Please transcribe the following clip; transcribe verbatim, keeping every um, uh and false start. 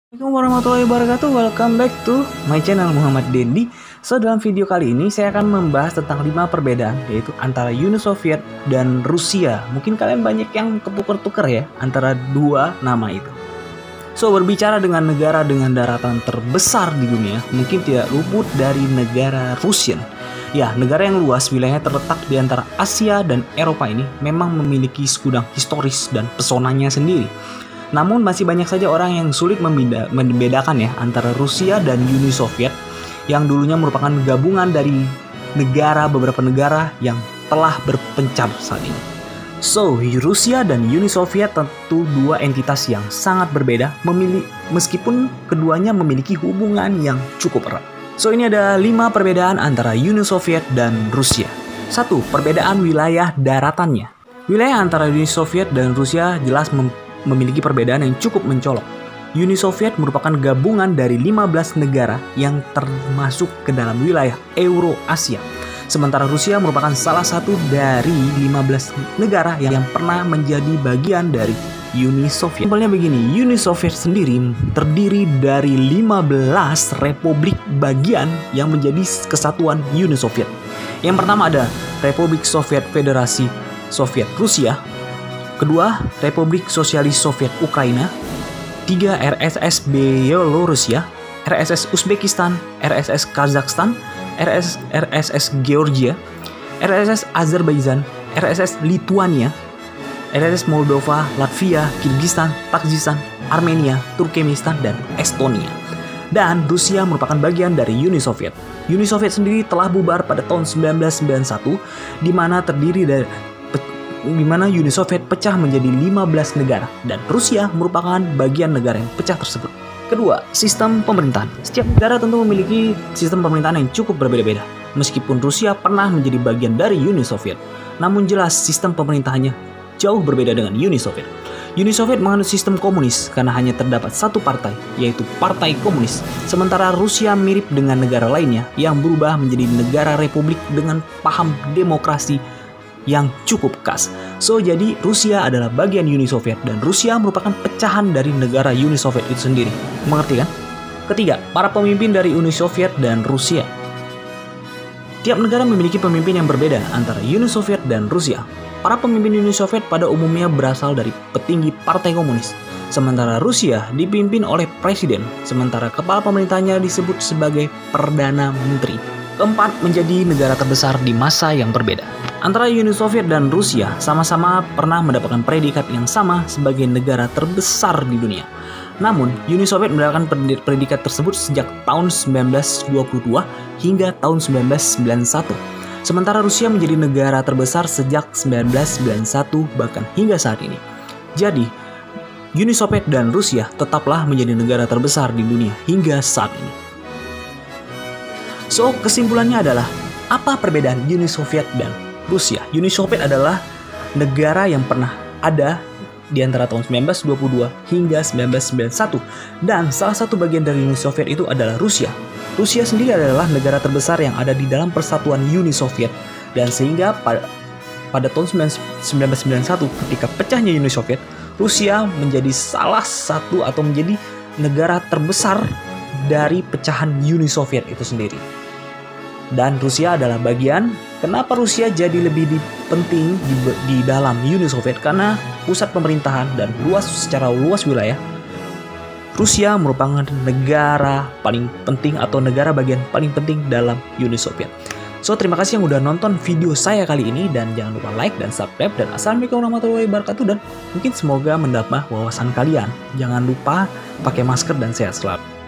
Assalamualaikum warahmatullahi wabarakatuh. Welcome back to my channel Muhammad Dendi. So dalam video kali ini saya akan membahas tentang lima perbedaan, yaitu antara Uni Soviet dan Rusia. Mungkin kalian banyak yang ketuker-tuker ya antara dua nama itu. So berbicara dengan negara dengan daratan terbesar di dunia, mungkin tidak luput dari negara Rusia. Ya, negara yang luas, wilayahnya terletak di antara Asia dan Eropa ini memang memiliki segudang historis dan pesonanya sendiri. Namun masih banyak saja orang yang sulit membeda, membedakan ya antara Rusia dan Uni Soviet yang dulunya merupakan gabungan dari negara beberapa negara yang telah berpencar saat ini. So, Rusia dan Uni Soviet tentu dua entitas yang sangat berbeda, memilih, meskipun keduanya memiliki hubungan yang cukup erat. So, ini ada lima perbedaan antara Uni Soviet dan Rusia. Satu, perbedaan wilayah daratannya. Wilayah antara Uni Soviet dan Rusia jelas mem memiliki perbedaan yang cukup mencolok. Uni Soviet merupakan gabungan dari lima belas negara yang termasuk ke dalam wilayah Eurasia. Sementara Rusia merupakan salah satu dari lima belas negara yang pernah menjadi bagian dari Uni Soviet. Simpelnya begini, Uni Soviet sendiri terdiri dari lima belas republik bagian yang menjadi kesatuan Uni Soviet. Yang pertama ada Republik Soviet Federasi Soviet Rusia. Kedua, Republik Sosialis Soviet Ukraina. Tiga, R S S Byelorusia, R S S Uzbekistan, R S S Kazakhstan, R S S Georgia, R S S Azerbaijan, R S S Lituania, R S S Moldova, Latvia, Kirgistan, Tajikistan, Armenia, Turkmenistan, dan Estonia. Dan Rusia merupakan bagian dari Uni Soviet. Uni Soviet sendiri telah bubar pada tahun seribu sembilan ratus sembilan puluh satu, di mana terdiri dari di mana Uni Soviet pecah menjadi lima belas negara dan Rusia merupakan bagian negara yang pecah tersebut. Kedua, sistem pemerintahan. Setiap negara tentu memiliki sistem pemerintahan yang cukup berbeda-beda. Meskipun Rusia pernah menjadi bagian dari Uni Soviet, namun jelas sistem pemerintahannya jauh berbeda dengan Uni Soviet. Uni Soviet menganut sistem komunis karena hanya terdapat satu partai, yaitu Partai Komunis. Sementara Rusia mirip dengan negara lainnya yang berubah menjadi negara republik dengan paham demokrasi yang cukup khas. So, jadi Rusia adalah bagian Uni Soviet dan Rusia merupakan pecahan dari negara Uni Soviet itu sendiri. Mengerti kan? Ketiga, para pemimpin dari Uni Soviet dan Rusia. Tiap negara memiliki pemimpin yang berbeda antara Uni Soviet dan Rusia. Para pemimpin Uni Soviet pada umumnya berasal dari petinggi Partai Komunis. Sementara Rusia dipimpin oleh presiden, sementara kepala pemerintahnya disebut sebagai Perdana Menteri. Keempat, menjadi negara terbesar di masa yang berbeda. Antara Uni Soviet dan Rusia sama-sama pernah mendapatkan predikat yang sama sebagai negara terbesar di dunia. Namun, Uni Soviet mendapatkan predikat tersebut sejak tahun seribu sembilan ratus dua puluh dua hingga tahun seribu sembilan ratus sembilan puluh satu. Sementara Rusia menjadi negara terbesar sejak seribu sembilan ratus sembilan puluh satu bahkan hingga saat ini. Jadi, Uni Soviet dan Rusia tetaplah menjadi negara terbesar di dunia hingga saat ini. So, kesimpulannya adalah, apa perbedaan Uni Soviet dan Rusia? Uni Soviet adalah negara yang pernah ada di antara tahun seribu sembilan ratus dua puluh dua hingga seribu sembilan ratus sembilan puluh satu. Dan salah satu bagian dari Uni Soviet itu adalah Rusia. Rusia sendiri adalah negara terbesar yang ada di dalam persatuan Uni Soviet. Dan sehingga pada, pada tahun seribu sembilan ratus sembilan puluh satu ketika pecahnya Uni Soviet, Rusia menjadi salah satu atau menjadi negara terbesar dari pecahan Uni Soviet itu sendiri. Dan Rusia adalah bagian. Kenapa Rusia jadi lebih di, penting di, di dalam Uni Soviet? Karena pusat pemerintahan dan luas secara luas wilayah, Rusia merupakan negara paling penting atau negara bagian paling penting dalam Uni Soviet. So, terima kasih yang udah nonton video saya kali ini dan jangan lupa like dan subscribe, dan assalamualaikum warahmatullahi wabarakatuh, dan mungkin semoga menambah wawasan kalian. Jangan lupa pakai masker dan sehat selalu.